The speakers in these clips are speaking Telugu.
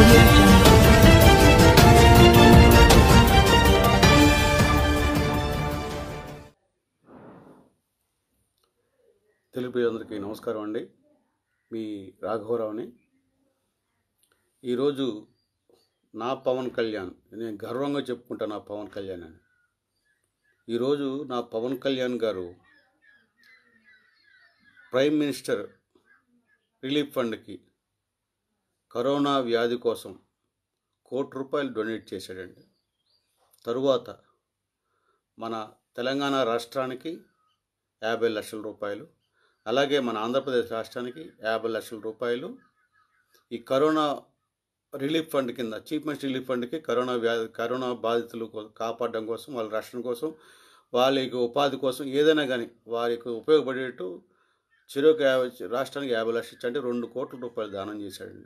audio jungle. తెలుగు ప్రజలందరికీ నమస్కారం అండి. మీ రాఘవరావుని. ఈరోజు నా పవన్ కళ్యాణ్, నేను గర్వంగా చెప్పుకుంటా నా పవన్ కళ్యాణ్ అని. ఈరోజు నా పవన్ కళ్యాణ్ గారు ప్రైమ్ మినిస్టర్ రిలీఫ్ ఫండ్కి కరోనా వ్యాధి కోసం ₹1 కోటి డొనేట్ చేశాడండి. తరువాత మన తెలంగాణ రాష్ట్రానికి 50 లక్షల రూపాయలు, అలాగే మన ఆంధ్రప్రదేశ్ రాష్ట్రానికి 50 లక్షల రూపాయలు ఈ కరోనా రిలీఫ్ ఫండ్ కింద, చీఫ్ మినిస్టర్ రిలీఫ్ ఫండ్కి కరోనా బాధితులు కాపాడడం కోసం, వాళ్ళ రక్షణ కోసం, వాళ్ళకి ఉపాధి కోసం, ఏదైనా కానీ వారికి ఉపయోగపడేట్టు రాష్ట్రానికి 50 లక్షలు ఇచ్చంటే ₹2 కోట్ల దానం చేశాడండి.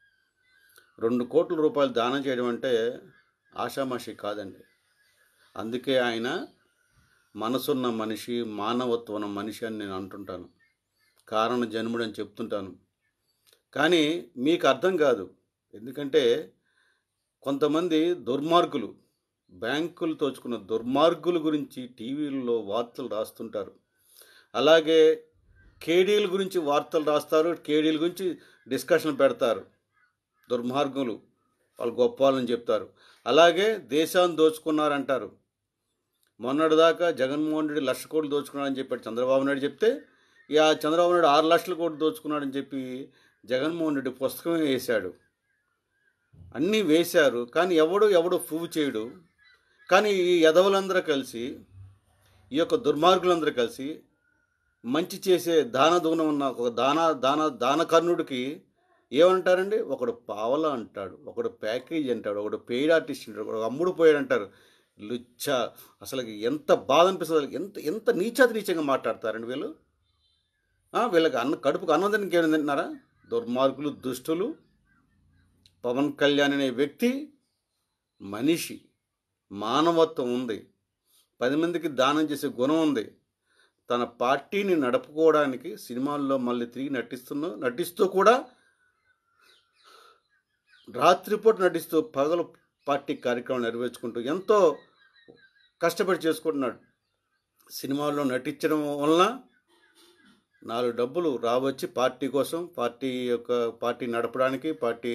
₹2 కోట్ల దానం చేయడం అంటే ఆషామాషి కాదండి. అందుకే ఆయన మనసున్న మనిషి, మానవత్వం ఉన్న మనిషి అని నేను అంటుంటాను. కారణ జన్ముడు అని చెప్తుంటాను. కానీ మీకు అర్థం కాదు. ఎందుకంటే కొంతమంది దుర్మార్గులు, బ్యాంకులు దోచుకున్న దుర్మార్గుల గురించి టీవీల్లో వార్తలు రాస్తుంటారు. అలాగే కేడీల గురించి వార్తలు రాస్తారు, కేడీల గురించి డిస్కషన్ పెడతారు. దుర్మార్గులు వాళ్ళు గొప్ప వాళ్ళని చెప్తారు. అలాగే దేశాన్ని దోచుకున్నారంటారు. మొన్నటిదాకా జగన్మోహన్ రెడ్డి 1,00,000 కోట్లు దోచుకున్నాడని చెప్పాడు చంద్రబాబు నాయుడు చెప్తే, ఇక చంద్రబాబు నాయుడు 6 లక్షల కోట్లు దోచుకున్నాడని చెప్పి జగన్మోహన్ రెడ్డి పుస్తకమే వేశాడు. అన్నీ వేశారు, కానీ ఎవడు ప్రూవ్ చేయడు. కానీ ఈ యదవులందరూ కలిసి, ఈ యొక్క దుర్మార్గులందరూ కలిసి మంచి చేసే దానదూనం ఉన్న ఒక దానకర్ణుడికి ఏమంటారండి? ఒకడు పావలా అంటాడు, ఒకడు ప్యాకేజ్ అంటాడు, ఒకడు పెయిడ్ ఆర్టిస్ట్ అంటాడు, ఒకడు అమ్ముడు పోయాడు అంటారు. లుచ్చ! అసలు ఎంత బాధ అనిపిస్తుంది. ఎంత నీచంగా మాట్లాడతారండి వీళ్ళు. వీళ్ళకి కడుపుకు అన్నం ఇంకేమైనా తింటున్నారా? దుర్మార్గులు, దుష్టులు. పవన్ కళ్యాణ్ అనే వ్యక్తి మనిషి, మానవత్వం ఉంది, 10 మందికి దానం చేసే గుణం ఉంది. తన పార్టీని నడుపుకోవడానికి సినిమాల్లో మళ్ళీ తిరిగి నటిస్తూ కూడా రాత్రిపూట నటిస్తూ పగలు పార్టీ కార్యక్రమం నెరవేర్చుకుంటూ ఎంతో కష్టపడి చేసుకుంటున్నాడు. సినిమాల్లో నటించడం వలన 4 డబ్బులు రావచ్చి పార్టీ కోసం, పార్టీ నడపడానికి, పార్టీ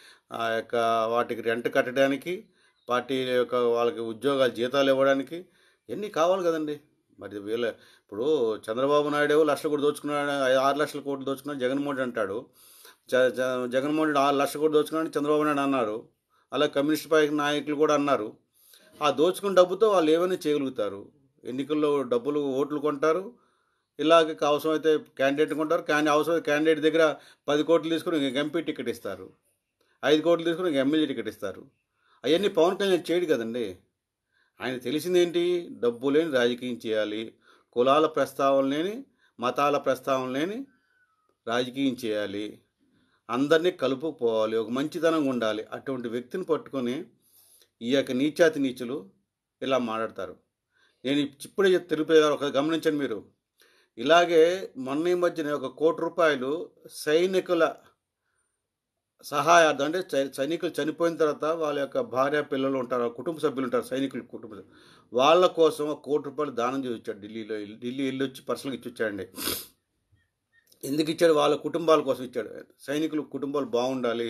వాటికి రెంట్ కట్టడానికి, పార్టీ వాళ్ళకి ఉద్యోగాలు, జీతాలు ఇవ్వడానికి ఇవన్నీ కావాలి కదండి. మరి ఇప్పుడు చంద్రబాబు నాయుడు 1,00,000 కోట్లు దోచుకున్నాడు, 6 లక్షల కోట్లు దోచుకున్నాడు జగన్మోహన్ రెడ్డి అంటాడు. జగన్మోహన్ రెడ్డి 6 లక్షల కోట్లు దోచుకున్నాడని చంద్రబాబు నాయుడు అన్నారు. అలా కమ్యూనిస్ట్ పార్టీ నాయకులు కూడా అన్నారు. ఆ దోచుకున్న డబ్బుతో వాళ్ళు ఏమైనా చేయగలుగుతారు. ఎన్నికల్లో డబ్బులు, ఓట్లు కొంటారు. ఇలాగే అవసరమైతే క్యాండిడేట్ కొంటారు. కానీ అవసరం క్యాండిడేట్ దగ్గర 10 కోట్లు తీసుకుని ఇంక ఎంపీ టికెట్ ఇస్తారు, 5 కోట్లు తీసుకుని ఇంక ఎమ్మెల్యే టికెట్ ఇస్తారు. అవన్నీ పవన్ కళ్యాణ్ చేయడు కదండి. ఆయన తెలిసిందేంటి? డబ్బు లేని రాజకీయం చేయాలి, కులాల ప్రస్తావన లేని, మతాల ప్రస్తావన లేని రాజకీయం చేయాలి, అందరినీ కలుపుకుపోవాలి, ఒక మంచితనంగా ఉండాలి. అటువంటి వ్యక్తిని పట్టుకొని ఈ యొక్క నీచాతి నీచులు ఇలా మాట్లాడతారు. నేను ఇప్పుడే తెలుపు ఒక గమనించండి మీరు. ఇలాగే మొన్న ఈ మధ్యన ₹1 కోటి సైనికుల సహాయార్థం, అంటే సైనికులు చనిపోయిన తర్వాత వాళ్ళ యొక్క భార్య, పిల్లలు ఉంటారు, కుటుంబ సభ్యులు ఉంటారు, సైనికుల కుటుంబ వాళ్ళ కోసం ₹1 కోటి దానం చేసి వచ్చాడు. ఢిల్లీ వెళ్ళి వచ్చి పర్సనల్గా ఇచ్చి వచ్చాడండి. ఎందుకు ఇచ్చాడు? వాళ్ళ కుటుంబాల కోసం ఇచ్చాడు. సైనికుల కుటుంబాలు బాగుండాలి,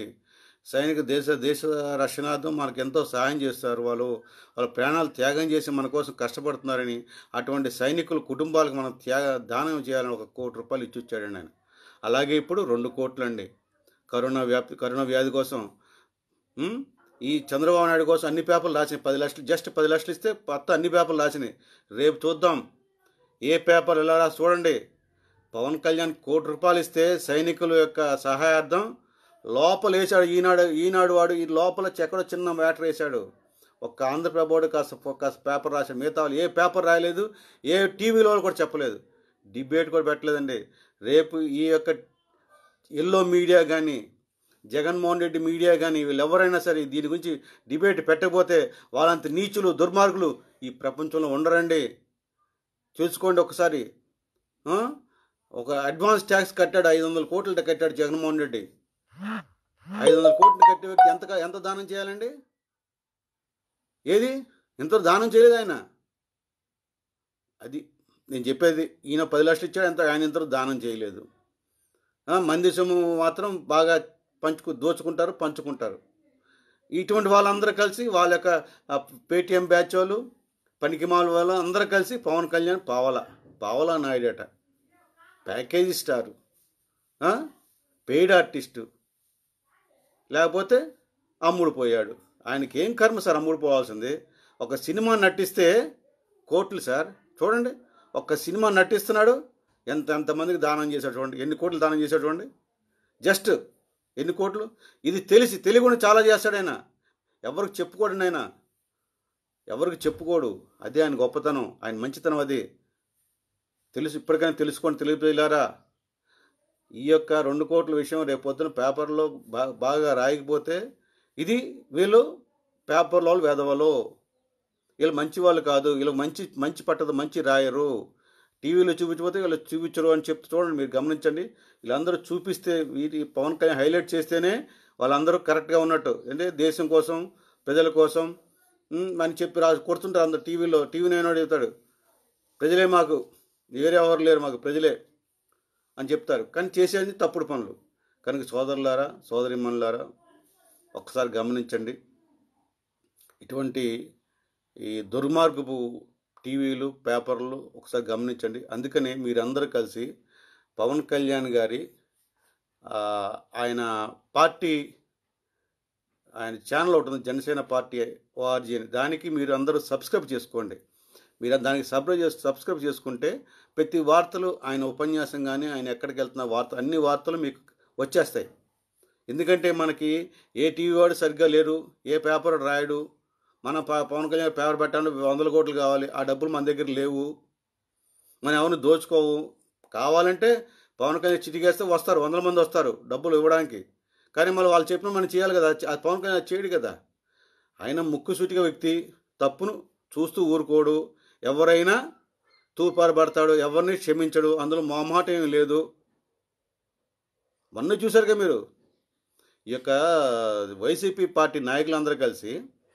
దేశ రక్షణార్థం మనకు ఎంతో సహాయం చేస్తారు, వాళ్ళ ప్రాణాలు త్యాగం చేసి మన కోసం కష్టపడుతున్నారని అటువంటి సైనికుల కుటుంబాలకు మనం దానం చేయాలని ₹1 కోటి ఇచ్చి వచ్చాడండి ఆయన. అలాగే ఇప్పుడు ₹2 కోట్లు అండి కరోనా వ్యాధి కోసం. ఈ చంద్రబాబు నాయుడు కోసం అన్ని పేపర్లు రాసినాయి. 10 లక్షలు, జస్ట్ 10 లక్షలు ఇస్తే మొత్తం అన్ని పేపర్లు రాసినాయి. రేపు చూద్దాం ఏ పేపర్ ఎలా రాసి చూడండి. పవన్ కళ్యాణ్ ₹1 కోటి ఇస్తే సైనికుల యొక్క సహాయార్థం లోపల వేశాడు. ఈనాడు వాడు ఈ లోపల ఎక్కడో చిన్న మ్యాటర్ వేశాడు. ఒక్క ఆంధ్రప్రభోడు కాస్త పేపర్ రాశాడు. మిగతా వాళ్ళు ఏ పేపర్ రాయలేదు, ఏ టీవీలో కూడా చెప్పలేదు, డిబేట్ కూడా పెట్టలేదండి. రేపు ఈ యొక్క ఎల్లో మీడియా కానీ, జగన్మోహన్ రెడ్డి మీడియా కానీ, వీళ్ళు ఎవరైనా సరే దీని గురించి డిబేట్ పెట్టకపోతే వాళ్ళంత నీచులు, దుర్మార్గులు ఈ ప్రపంచంలో ఉండరండి. చూసుకోండి ఒకసారి. ఒక అడ్వాన్స్ ట్యాక్స్ కట్టాడు, 500 కోట్లు కట్టాడు జగన్మోహన్ రెడ్డి. 500 కోట్లు కట్టే వ్యక్తి ఎంత దానం చేయాలండి? ఏది ఇంత దానం చేయలేదు ఆయన. అది నేను చెప్పేది. ఈయన 10 లక్షలు ఇచ్చాడు, ఆయన ఇంత దానం చేయలేదు. మంది సొమ్ము మాత్రం బాగా దోచుకుంటారు, పంచుకుంటారు. ఇటువంటి వాళ్ళందరూ కలిసి వాళ్ళ యొక్క పేటీఎం బ్యాచ్ వాళ్ళు, పనికిమాల వాళ్ళు అందరూ కలిసి పవన్ కళ్యాణ్ పావలా నాయుడట, ప్యాకేజీ స్టారు, పెయిడ్ ఆర్టిస్టు, లేకపోతే అమ్ముడు పోయాడు. ఆయనకి ఏం కర్మ సార్ అమ్ముడు పోవాల్సింది? ఒక సినిమా నటిస్తే కోట్లు సార్. చూడండి, ఒక్క సినిమా నటిస్తున్నాడు, ఎంతమందికి దానం చేశాడు చూడండి, ఎన్ని కోట్లు దానం చేశాడు చూడండి. జస్ట్ ఎన్ని కోట్లు. ఇది తెలియకుండా చాలా చేస్తాడు ఆయన. ఎవరికి చెప్పుకోడు ఆయన, ఎవరికి చెప్పుకోడు. అదే ఆయన గొప్పతనం, ఆయన మంచితనం. అది ఇప్పటికైనా తెలుసుకోండి తెలియజేయారా. ఈ యొక్క 2 కోట్ల విషయం రేపు పొద్దున పేపర్లో బాగా రాయకపోతే ఇది వీళ్ళు పేపర్లో వేదవలు, వీళ్ళు మంచి వాళ్ళు కాదు, వీళ్ళు మంచి పట్టదు, మంచి రాయరు, టీవీలో చూపించకపోతే వీళ్ళు చూపించరు అని చెప్తే చూడండి, మీరు గమనించండి. వీళ్ళందరూ చూపిస్తే వీటి పవన్ కళ్యాణ్ హైలైట్ చేస్తేనే వాళ్ళందరూ కరెక్ట్గా ఉన్నట్టు. అంటే దేశం కోసం, ప్రజల కోసం అని చెప్పి కొడుతుంటారు అందరు టీవీలో. టీవీ నైన్ చెప్తాడు, ప్రజలే మాకు, వేరే ఎవరు లేరు, మాకు ప్రజలే అని చెప్తారు. కానీ చేసేది తప్పుడు పనులు. కనుక సోదరులారా, సోదరిమణులారా, ఒక్కసారి గమనించండి. ఇటువంటి ఈ దుర్మార్గపు టీవీలు, పేపర్లు ఒకసారి గమనించండి. అందుకనే మీరందరూ కలిసి పవన్ కళ్యాణ్ గారి ఆయన పార్టీ, ఆయన ఛానల్ ఉంటుంది, జనసేన పార్టీ ORG అని, దానికి మీరు అందరూ సబ్స్క్రైబ్ చేసుకోండి. మీరు దానికి సబ్స్క్రైబ్ చేసుకుంటే ప్రతి వార్తలు, ఆయన ఉపన్యాసం కానీ, ఆయన ఎక్కడికి వెళ్తున్న అన్ని వార్తలు మీకు వచ్చేస్తాయి. ఎందుకంటే మనకి ఏ టీవీ వాడు సరిగ్గా లేరు, ఏ పేపర్ రాయడు. మన పవన్ కళ్యాణ్ పేపర్ పెట్టాలంటే 100 కోట్లు కావాలి, ఆ డబ్బులు మన దగ్గర లేవు, మనం ఎవరిని దోచుకోవు. కావాలంటే పవన్ కళ్యాణ్ చిటికేస్తే వస్తారు, 100 మంది వస్తారు డబ్బులు ఇవ్వడానికి. కానీ మళ్ళీ వాళ్ళు చెప్పిన మనం చేయాలి కదా, అది పవన్ కళ్యాణ్ చేయడు కదా. ఆయన ముక్కుసూటిగా వ్యక్తి, తప్పును చూస్తూ ఊరుకోడు, ఎవరైనా తూపారబడతాడు, ఎవరిని క్షమించడు, అందులో మొహమాట ఏమీ లేదు. మొన్న చూశారుగా మీరు, ఈ యొక్క వైసీపీ పార్టీ నాయకులందరూ కలిసి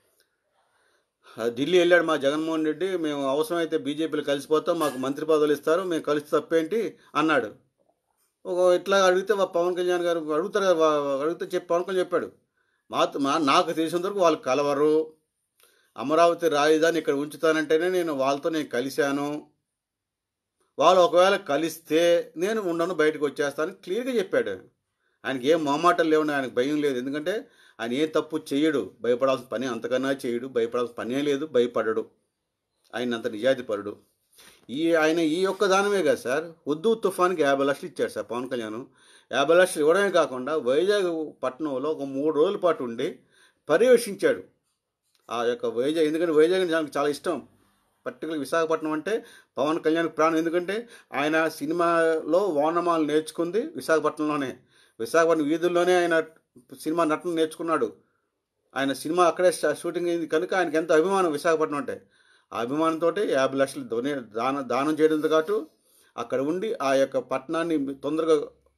ఢిల్లీ వెళ్ళాడు మా జగన్మోహన్ రెడ్డి, మేము అవసరమైతే బీజేపీలో కలిసిపోతాం, మాకు మంత్రి పదవులు ఇస్తారు, మేము కలిసి తప్పేంటి అన్నాడు. ఇట్లా అడిగితే పవన్ కళ్యాణ్ గారు అడుగుతారు కదా, అడిగితే పవన్ కళ్యాణ్ చెప్పాడు, నాకు తెలిసినంత వరకు వాళ్ళు కలవరు, అమరావతి రాజధాని ఇక్కడ ఉంచుతానంటేనే నేను కలిశాను, వాళ్ళు ఒకవేళ కలిస్తే నేను ఉండను, బయటకు వచ్చేస్తాను క్లియర్గా చెప్పాడు. ఆయనకి ఏం మొహమాటలు లేవు, ఆయనకు భయం లేదు. ఎందుకంటే ఆయన ఏ తప్పు చేయడు, భయపడాల్సిన పని అంతకన్నా చేయడు, భయపడాల్సిన పనే లేదు, భయపడడు. ఆయన అంత నిజాయితీపరుడు. ఆయన ఈ యొక్క దానమే కదా సార్, ఉద్దు తుఫాన్కి 50 లక్షలు ఇచ్చాడు సార్ పవన్ కళ్యాణ్. 50 లక్షలు ఇవ్వడమే కాకుండా వైజాగ్ పట్టణంలో ఒక 3 రోజుల పాటు ఉండి పర్యవేక్షించాడు ఆ యొక్క వైజాగ్. ఎందుకంటే వైజాగ్ నాకు చాలా ఇష్టం, పర్టికులర్ విశాఖపట్నం అంటే పవన్ కళ్యాణ్ ప్రాణం. ఎందుకంటే ఆయన సినిమాలో ఓనమాలు నేర్చుకుంది విశాఖపట్నంలోనే, విశాఖపట్నం వీధుల్లోనే ఆయన సినిమా నటన నేర్చుకున్నాడు. ఆయన సినిమా అక్కడే షూటింగ్ అయింది కనుక ఆయనకి ఎంత అభిమానం విశాఖపట్నం అంటే. ఆ అభిమానంతో 50 లక్షలు దానం చేయడంతో పాటు అక్కడ ఉండి ఆ యొక్క పట్టణాన్ని తొందరగా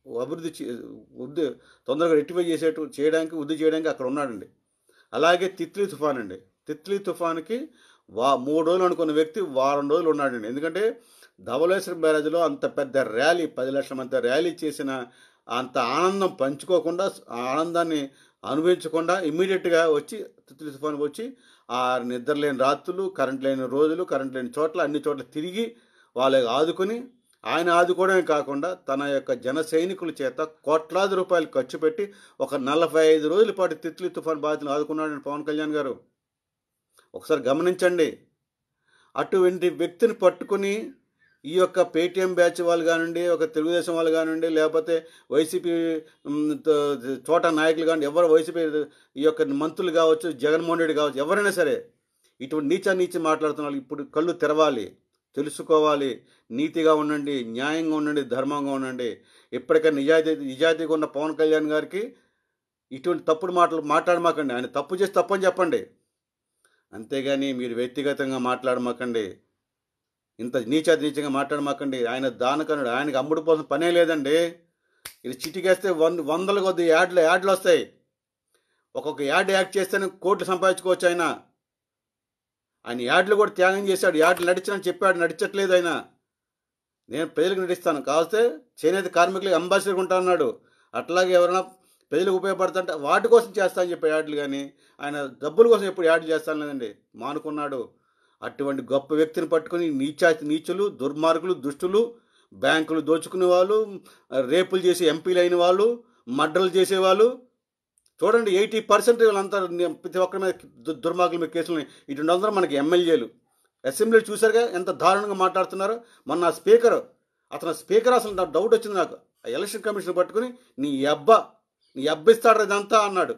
తొందరగా రెక్టిఫై చేయడానికి వృద్ధి చేయడానికి అక్కడ ఉన్నాడండి. అలాగే తిత్లీ తుఫాన్ అండి, తిత్లీ తుఫాన్కి 3 రోజులు అనుకున్న వ్యక్తి వారం రోజులు ఉన్నాడండి. ఎందుకంటే ధవళేశ్వరం బ్యారేజ్లో అంత పెద్ద ర్యాలీ, 10 లక్షల మంది ర్యాలీ చేసిన అంత ఆనందం పంచుకోకుండా, ఆనందాన్ని అనుభవించకుండా ఇమ్మీడియట్గా వచ్చి తిత్లీ తుఫాన్ వచ్చి ఆ నిద్ర లేని రాత్రులు, కరెంట్ లేని రోజులు, కరెంట్ లేని చోట్ల అన్ని చోట్ల తిరిగి వాళ్ళకి ఆదుకొని, ఆయన ఆదుకోవడమే కాకుండా తన యొక్క జన సైనికుల చేత కోట్లాది రూపాయలు ఖర్చు పెట్టి ఒక 45 రోజుల పాటు తిత్లీ తుఫాన్ బాధితులను ఆదుకున్నాడు పవన్ కళ్యాణ్ గారు. ఒకసారి గమనించండి. అటువంటి వ్యక్తిని పట్టుకుని ఈ యొక్క పేటీఎం బ్యాచ్ వాళ్ళు కానివ్వండి, ఒక తెలుగుదేశం వాళ్ళు కానివ్వండి, లేకపోతే వైసీపీ చోటా నాయకులు కానివ్వండి, ఎవరు వైసీపీ ఈ యొక్క మంత్రులు కావచ్చు, జగన్మోహన్ రెడ్డి కావచ్చు, ఎవరైనా సరే ఇటువంటి నీచి మాట్లాడుతున్న వాళ్ళు ఇప్పుడు కళ్ళు తెరవాలి, తెలుసుకోవాలి, నీతిగా ఉండండి, న్యాయంగా ఉండండి, ధర్మంగా ఉండండి. ఎప్పటికైనా నిజాయితీగా ఉన్న పవన్ కళ్యాణ్ గారికి ఇటువంటి తప్పుడు మాటలు మాట్లాడమాకండి. ఆయన తప్పు చేసి తప్పని చెప్పండి, అంతేగాని మీరు వ్యక్తిగతంగా మాట్లాడమాకండి, ఇంత నీచంగా మాట్లాడమాకండి. ఆయన దానకనుడు, ఆయనకి అమ్ముడు కోసం పనే లేదండి. ఇది చిటికేస్తే 100 కొద్ది యాడ్లు వస్తాయి. ఒక్కొక్క యాడ్ యాక్ట్ చేస్తేనే కోట్లు సంపాదించుకోవచ్చు. ఆయన యాడ్లు కూడా త్యాగం చేశాడు. యాడ్లు నడిచానని చెప్పాడు, నడిచట్లేదు ఆయన. నేను ప్రజలకు నటిస్తాను, కావస్తే చేనేత కార్మికులకు అంబాసిడర్ ఉంటా అన్నాడు. అట్లాగే ఎవరైనా ప్రజలకు ఉపయోగపడుతుంటే వాటి కోసం చేస్తా అని చెప్పి యాడ్లు, కానీ ఆయన డబ్బుల కోసం ఎప్పుడు యాడ్లు చేస్తాను లేదండి, మానుకున్నాడు. అటువంటి గొప్ప వ్యక్తిని పట్టుకొని నీచులు, దుర్మార్గులు, దుష్టులు, బ్యాంకులు దోచుకునే వాళ్ళు, రేపులు చేసి ఎంపీలు అయిన వాళ్ళు, మర్డర్లు చేసేవాళ్ళు, చూడండి 80% వీళ్ళంతా ప్రతి ఒక్కరి మీద దుర్మార్గుల మీద కేసులు. ఇటువంటి అందరూ మనకి ఎమ్మెల్యేలు. అసెంబ్లీ చూసారుగా ఎంత దారుణంగా మాట్లాడుతున్నారో. మొన్న స్పీకర్ అసలు నాకు డౌట్ వచ్చింది. నాకు ఎలక్షన్ కమిషన్ పట్టుకుని నీ ఇస్తాడు ఇదంతా అన్నాడు.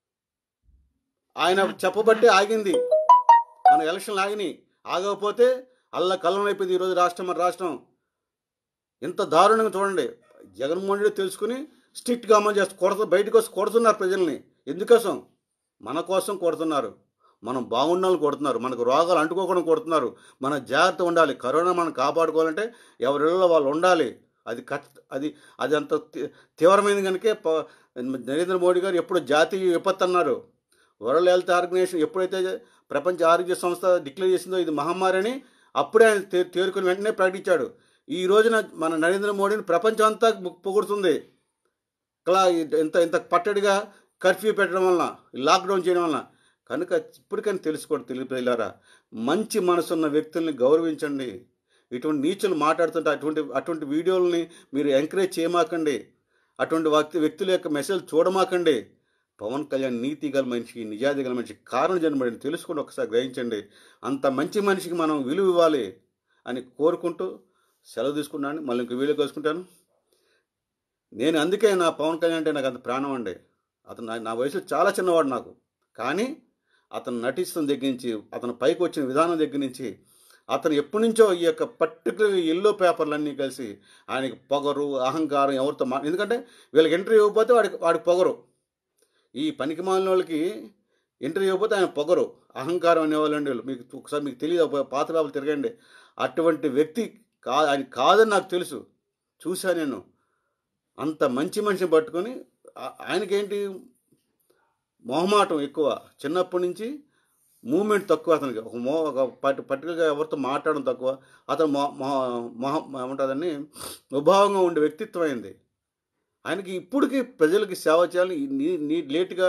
ఆయన చెప్పబట్టి ఆగింది, మన ఎలక్షన్లు ఆగినాయి. ఆగకపోతే కల్లం అయిపోయింది ఈరోజు రాష్ట్రం. ఇంత దారుణంగా చూడండి. జగన్మోహన్ రెడ్డి తెలుసుకుని స్ట్రిక్ట్గా అమలు చేస్తూ బయటకు వచ్చి కొడుతున్నారు ప్రజల్ని. ఎందుకోసం? మన కోసం కొడుతున్నారు. మనం బాగుండాలని కొడుతున్నారు. మనకు రోగాలు అంటుకోకుండా కొడుతున్నారు. మన జాగ్రత్త ఉండాలి. కరోనా మనం కాపాడుకోవాలంటే ఎవరిలో వాళ్ళు ఉండాలి. అది అంత తీవ్రమైనది కనుకే నరేంద్ర మోడీ గారు ఎప్పుడు జాతీయ విపత్తు అన్నారు. వరల్డ్ హెల్త్ ఆర్గనైజేషన్ ఎప్పుడైతే ప్రపంచ ఆరోగ్య సంస్థ డిక్లేర్ చేసిందో ఇది మహమ్మారి అని, అప్పుడే ఆయన తేరుకుని వెంటనే ప్రకటించాడు. ఈ రోజున మన నరేంద్ర మోడీని ప్రపంచం అంతా పొగుడుతుంది. ఇలా ఇంత పట్టడిగా కర్ఫ్యూ పెట్టడం వలన, లాక్డౌన్ చేయడం వలన. కనుక ఇప్పటికైనా తెలుసుకోండి తెలుగు ప్రజలారా, మంచి మనసున్న వ్యక్తుల్ని గౌరవించండి. ఇటువంటి నీచులు మాట్లాడుతుంటే అటువంటి వీడియోలని మీరు ఎంకరేజ్ చేయమాకండి. అటువంటి వ్యక్తుల యొక్క మెసేజ్ చూడమాకండి. పవన్ కళ్యాణ్ నీతి గల మనిషి, నిజాయితీ గల మనిషి, కారణ జన్మడిని తెలుసుకుని ఒకసారి గ్రహించండి. అంత మంచి మనిషికి మనం విలువ ఇవ్వాలి అని కోరుకుంటూ సెలవు తీసుకున్నాను. మళ్ళీ ఇంకో వీడియో కలుసుకుంటాను. నేను అందుకే నా పవన్ కళ్యాణ్ అంటే నాకు అంత ప్రాణం అండి. అతను నా వయసులో చాలా చిన్నవాడు నాకు, కానీ అతను నటిస్తున్న దగ్గర నుంచి, అతను పైకి వచ్చిన విధానం దగ్గర నుంచి, అతను ఎప్పటి నుంచో ఈ యొక్క పర్టికులర్ ఎల్లో పేపర్లన్నీ కలిసి ఆయనకి పొగరు, అహంకారం, ఎవరితో ఎందుకంటే వీళ్ళకి ఇంటర్వ్యూ ఇవ్వకపోతే వాడికి పొగరు. ఈ పనికి మాలిన వాళ్ళకి ఇంటర్వ్యూ ఇవ్వకపోతే ఆయన పొగరు, అహంకారం అనేవాళ్ళండి వీళ్ళు. ఒకసారి మీకు తెలియదు, పాత పేపర్లు తిరగండి. అటువంటి వ్యక్తి ఆయన కాదని నాకు తెలుసు, చూసా నేను. అంత మంచి మనిషిని పట్టుకొని ఆయనకేంటి మొహమాటం ఎక్కువ. చిన్నప్పటి నుంచి మూమెంట్ తక్కువ అతనికి. ఒక పర్టికులర్గా ఎవరితో మాట్లాడడం తక్కువ. అతను ఏమంటుందని స్వభావంగా ఉండే వ్యక్తిత్వం అయింది ఆయనకి. ఇప్పటికీ ప్రజలకి సేవ చేయాలని లేటుగా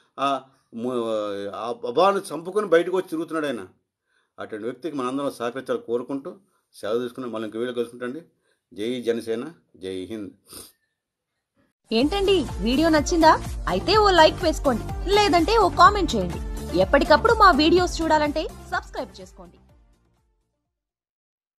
అభావాన్ని చంపుకొని బయటకు వచ్చి తిరుగుతున్నాడు ఆయన. అటువంటి వ్యక్తికి మనందరం సహకరించాలని కోరుకుంటూ సెలవు తీసుకుని మళ్ళీ ఇంక వీడియో కలుసుకుంటండి. జై జనసేన, జై హింద్. ఏంటండి వీడియో నచ్చిందా? అయితే ఓ లైక్ వేసుకోండి, లేదంటే ఓ కామెంట్ చేయండి. ఎప్పటికప్పుడు మా వీడియోస్ చూడాలంటే సబ్స్క్రైబ్ చేసుకోండి.